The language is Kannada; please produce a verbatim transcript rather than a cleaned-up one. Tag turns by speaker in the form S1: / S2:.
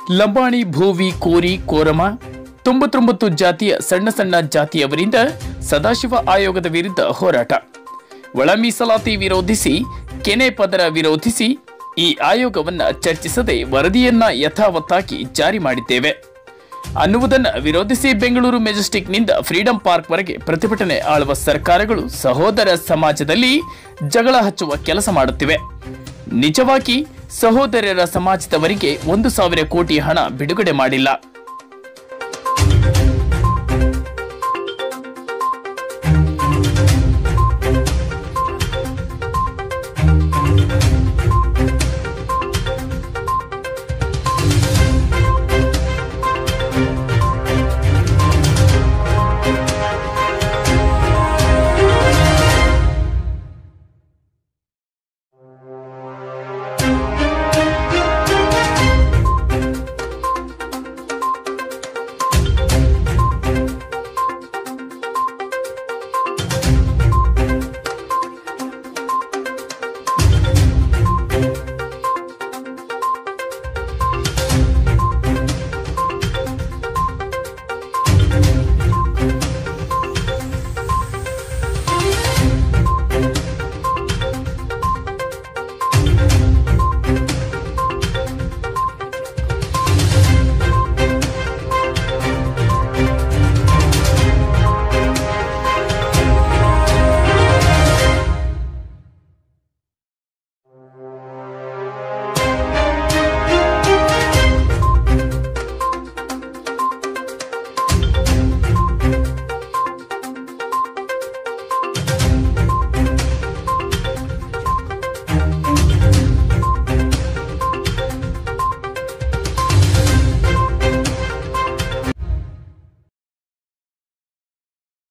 S1: ಲಂಬಾಣಿ, ಭೋವಿ, ಕೋರಿ, ಕೋರಮ, ತೊಂಬತ್ತೊಂಬತ್ತು ಜಾತಿಯ ಸಣ್ಣ ಸಣ್ಣ ಜಾತಿಯವರಿಂದ ಸದಾಶಿವ ಆಯೋಗದ ವಿರುದ್ಧ ಹೋರಾಟ. ಒಳ ಮೀಸಲಾತಿ ವಿರೋಧಿಸಿ, ಕೆನೆ ಪದರ ವಿರೋಧಿಸಿ ಈ ಆಯೋಗವನ್ನ ಚರ್ಚಿಸದೆ ವರದಿಯನ್ನ ಯಥಾವತ್ತಾಗಿ ಜಾರಿ ಮಾಡಿದ್ದೇವೆ ಅನ್ನುವುದನ್ನು ವಿರೋಧಿಸಿ ಬೆಂಗಳೂರು ಮೆಜೆಸ್ಟಿಕ್ನಿಂದ ಫ್ರೀಡಂ ಪಾರ್ಕ್ ವರೆಗೆ ಪ್ರತಿಭಟನೆ ಆಳುವ ಸರ್ಕಾರಗಳು ಸಹೋದರ ಸಮಾಜದಲ್ಲಿ ಜಗಳ ಹಚ್ಚುವ ಕೆಲಸ ಮಾಡುತ್ತಿವೆ. ನಿಜವಾಗಿ ಸಹೋದರರ ಸಮಾಜದವರಿಗೆ ಒಂದು ಸಾವಿರ ಕೋಟಿ ಹಣ ಬಿಡುಗಡೆ ಮಾಡಿಲ್ಲ.